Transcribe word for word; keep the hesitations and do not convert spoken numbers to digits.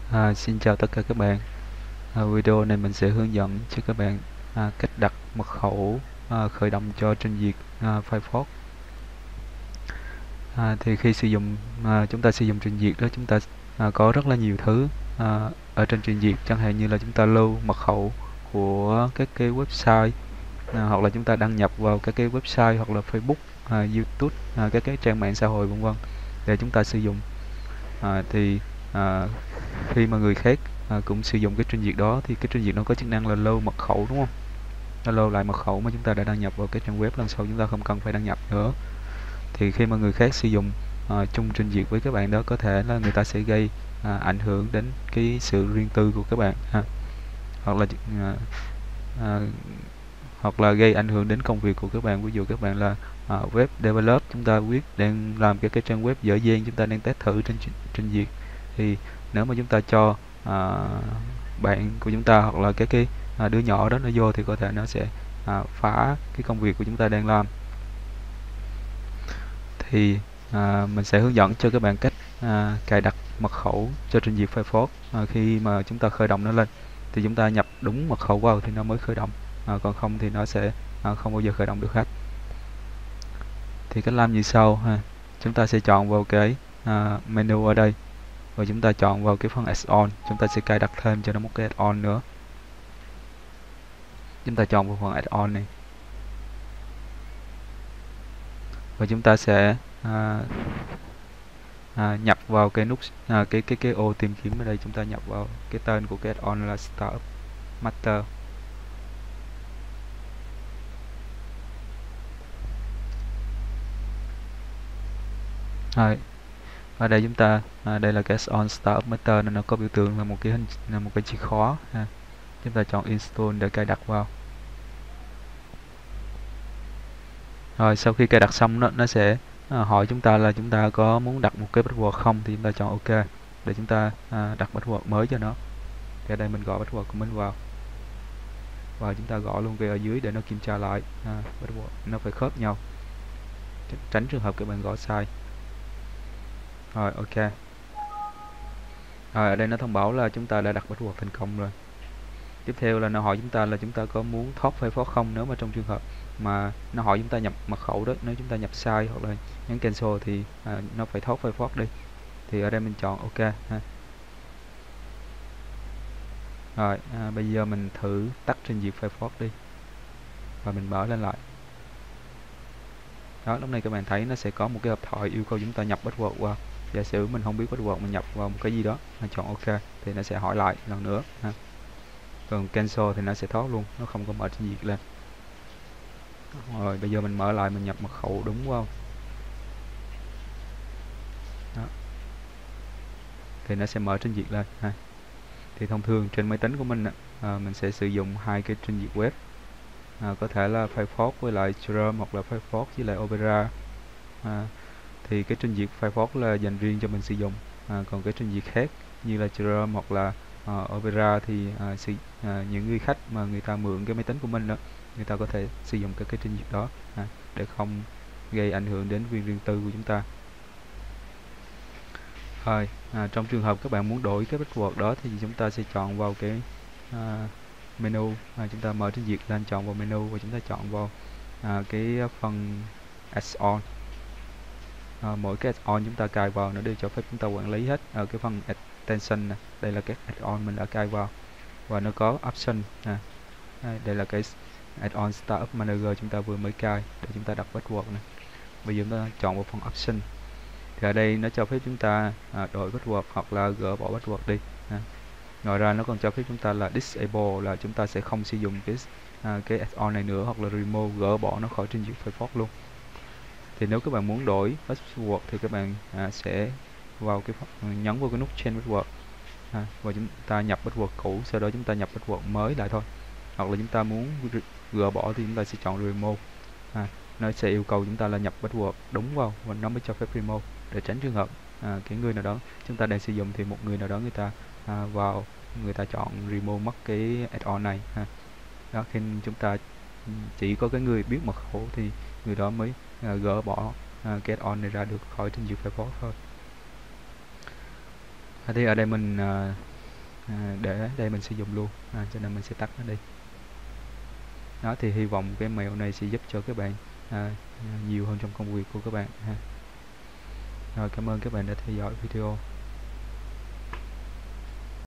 À, xin chào tất cả các bạn. À, video này mình sẽ hướng dẫn cho các bạn à, cách đặt mật khẩu à, khởi động cho trình duyệt à, Firefox. À, thì khi sử dụng à, chúng ta sử dụng trình duyệt đó, chúng ta à, có rất là nhiều thứ à, ở trên trình duyệt, chẳng hạn như là chúng ta lưu mật khẩu của các cái website, à, hoặc là chúng ta đăng nhập vào các cái website hoặc là Facebook, à, YouTube, à, các cái trang mạng xã hội vân vân để chúng ta sử dụng. À, thì à, khi mà người khác à, cũng sử dụng cái trình duyệt đó thì cái trình duyệt nó có chức năng là lưu mật khẩu, đúng không? Nó lưu lại mật khẩu mà chúng ta đã đăng nhập vào cái trang web, lần sau chúng ta không cần phải đăng nhập nữa. Thì khi mà người khác sử dụng à, chung trình duyệt với các bạn đó, có thể là người ta sẽ gây à, ảnh hưởng đến cái sự riêng tư của các bạn, ha. hoặc là à, à, hoặc là gây ảnh hưởng đến công việc của các bạn. Ví dụ các bạn là à, web developer, chúng ta viết đang làm cái cái trang web dở dang, chúng ta đang test thử trên trình duyệt, thì nếu mà chúng ta cho à, bạn của chúng ta hoặc là cái cái à, đứa nhỏ đó nó vô thì có thể nó sẽ à, phá cái công việc của chúng ta đang làm. Thì à, mình sẽ hướng dẫn cho các bạn cách à, cài đặt mật khẩu cho trình duyệt Firefox. À, khi mà chúng ta khởi động nó lên thì chúng ta nhập đúng mật khẩu vào thì nó mới khởi động, à, còn không thì nó sẽ à, không bao giờ khởi động được hết. Thì cách làm như sau ha. Chúng ta sẽ chọn vào cái à, menu ở đây, và chúng ta chọn vào cái phần add-on. Chúng ta sẽ cài đặt thêm cho nó một cái add-on nữa. Chúng ta chọn vào phần add-on này, và chúng ta sẽ à, à, nhập vào cái nút à, cái cái cái ô tìm kiếm ở đây. Chúng ta nhập vào cái tên của cái add-on là Startup Master. Rồi, ở đây chúng ta à, đây là cái add-on Startup Master nên nó có biểu tượng là một cái hình là một cái chìa khóa, ha. Chúng ta chọn install để cài đặt vào. Rồi sau khi cài đặt xong, nó nó sẽ à, hỏi chúng ta là chúng ta có muốn đặt một cái password không, thì chúng ta chọn OK để chúng ta à, đặt password mới cho nó. Thì ở đây mình gõ password của mình vào, và chúng ta gõ luôn cái ở dưới để nó kiểm tra lại à, password nó phải khớp nhau, tránh trường hợp các bạn gõ sai. Rồi OK. Rồi ở đây nó thông báo là chúng ta đã đặt password thành công rồi. Tiếp theo là nó hỏi chúng ta là chúng ta có muốn thoát Firefox không. Nếu mà trong trường hợp mà nó hỏi chúng ta nhập mật khẩu đó, nếu chúng ta nhập sai hoặc là nhấn cancel thì à, nó phải thoát Firefox đi. Thì ở đây mình chọn OK, ha. Rồi à, bây giờ mình thử tắt trình duyệt Firefox đi, và mình mở lên lại. Đó, lúc này các bạn thấy nó sẽ có một cái hộp thoại yêu cầu chúng ta nhập password vào. Giả sử mình không biết password, mình nhập vào một cái gì đó, mình chọn OK thì nó sẽ hỏi lại lần nữa, ha. Còn cancel thì nó sẽ thoát luôn, nó không có mở trình duyệt lên. Rồi bây giờ mình mở lại, mình nhập mật khẩu đúng vào. Đó, thì nó sẽ mở trình duyệt lên, ha. Thì thông thường trên máy tính của mình à, mình sẽ sử dụng hai cái trình duyệt web, à, có thể là Firefox với lại Chrome, hoặc là Firefox với lại Opera. à, thì cái trình duyệt Firefox là dành riêng cho mình sử dụng, à, còn cái trình duyệt khác như là Chrome hoặc là uh, Opera thì uh, sử, uh, những người khách mà người ta mượn cái máy tính của mình đó, người ta có thể sử dụng các cái trình duyệt đó, à, để không gây ảnh hưởng đến quyền riêng tư của chúng ta. Rồi à, trong trường hợp các bạn muốn đổi cái password đó thì chúng ta sẽ chọn vào cái à, menu, à, chúng ta mở trình duyệt lên, chọn vào menu và chúng ta chọn vào à, cái phần add-on. À, mỗi cái add-on chúng ta cài vào nó đều cho phép chúng ta quản lý hết. Ở cái phần extension này, đây là các add-on mình đã cài vào và nó có option, à, đây là cái add-on Startup Manager chúng ta vừa mới cài để chúng ta đặt password này. Bây giờ chúng ta chọn vào phần option, thì ở đây nó cho phép chúng ta à, đổi password hoặc là gỡ bỏ password đi, à. Ngoài ra nó còn cho phép chúng ta là disable, là chúng ta sẽ không sử dụng cái à, cái add-on này nữa, hoặc là remove, gỡ bỏ nó khỏi trình duyệt Firefox luôn. Thì nếu các bạn muốn đổi password thì các bạn à, sẽ vào cái nhấn vào cái nút change password, à, và chúng ta nhập password cũ, sau đó chúng ta nhập password mới lại thôi. Hoặc là chúng ta muốn gỡ bỏ thì chúng ta sẽ chọn remove, à, nó sẽ yêu cầu chúng ta là nhập password đúng vào và nó mới cho phép remove, để tránh trường hợp à, cái người nào đó chúng ta đang sử dụng thì một người nào đó người ta à, vào, người ta chọn remove mất cái add-on này, ha. Đó, khi chúng ta chỉ có cái người biết mật khẩu thì người đó mới à, gỡ bỏ à, cái add-on này ra được khỏi trình duyệt Firefox thôi. À, thì ở đây mình à, à, để đây mình sử dụng luôn, à, cho nên mình sẽ tắt nó đi. Đó thì hy vọng cái mẹo này sẽ giúp cho các bạn à, nhiều hơn trong công việc của các bạn ha. Rồi, cảm ơn các bạn đã theo dõi video.